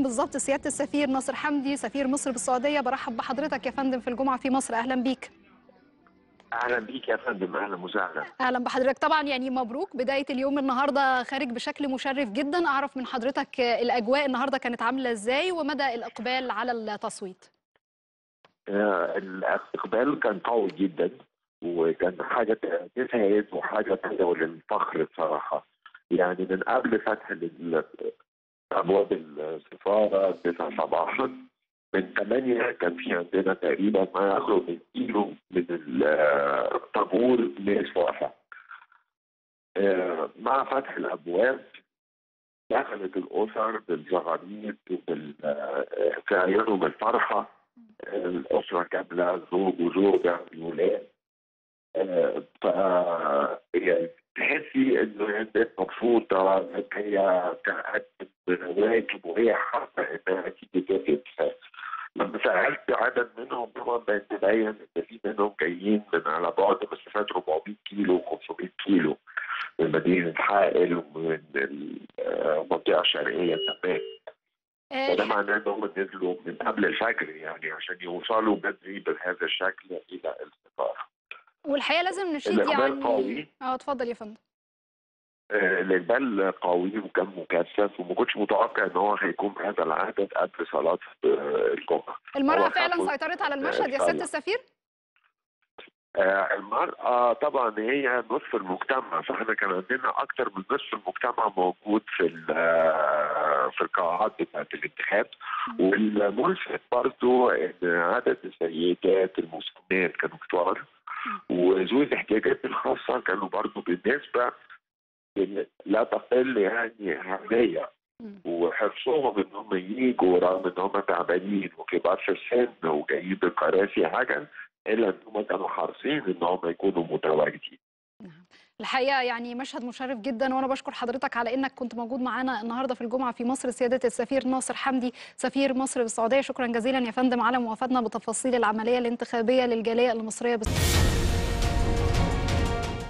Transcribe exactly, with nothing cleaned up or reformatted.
بالظبط سيادة السفير ناصر حمدي سفير مصر بالسعودية. برحب بحضرتك يا فندم في الجمعة في مصر، أهلا بيك. اهلا بيك يا فندم، اهلا وسهلا. أهلا بحضرتك. طبعا يعني مبروك بداية اليوم النهاردة، خارج بشكل مشرف جدا. أعرف من حضرتك الأجواء النهاردة كانت عاملة إزاي ومدى الإقبال على التصويت؟ آه، الاستقبال كان قوي جدا، وكان حاجه تسعد وحاجه تدعو للفخر بصراحه. يعني من قبل فتح ال- ابواب السفاره تسعة صباحا، من ثمانية كان في عندنا تقريبا ما يقرب من كيلو من الطابور للفرحه. آه، مع فتح الابواب دخلت الاسر بالزغاريد وبال آه، في عيونهم الفرحه. الأسرة كاملة، زوج وزوجة وولاد. آه، ف يعني تحسي إنه الناس مبسوطة إن هي تقدم بواجب وهي حاسة إنها تيجي تجد. لما سألت عدد منهم طبعا بقت تبين إن في منهم جايين من على بعد مسافات أربعمائة كيلو وخمسمائة كيلو من مدينة حائل ومن المنطقة الشرقية كمان. فده معناه ان هم نزلوا من قبل الفجر يعني عشان يوصلوا بدري بهذا الشكل الى السفاره. والحقيقة لازم نشيد الاقبال يعني قوي. اه اتفضل يا فندم. آه، الاقبال قوي وكان مكثف، وما كنتش متوقع ان هو هيكون بهذا العدد قبل صلاه آه، الجمعه. المرأة هو فعلا خافوا سيطرت على من المشهد يا سيادة الصلاة. السفير؟ آه، المرأة طبعا هي نصف المجتمع، فاحنا كان عندنا أكثر من نصف المجتمع موجود في في القاعات بتاعة الانتخاب. والملفت برضو إن عدد السيدات المسنات كانوا كتار، وذوي الاحتياجات الخاصة كانوا برضو بالنسبة لا تقل يعني أهمية، وحرصهم ان هم ييجوا رغم ان هم تعبانين وكبار في السن وجايين بكراسي عجل، الا ان هم كانوا حريصين ان هم يكونوا متواجدين. الحقيقة يعني مشهد مشرف جدا، وأنا بشكر حضرتك على إنك كنت موجود معانا النهاردة في الجمعة في مصر. سيادة السفير ناصر حمدي سفير مصر بالسعودية، شكرا جزيلا يا فندم على موافاتنا بتفاصيل العملية الانتخابية للجالية المصرية.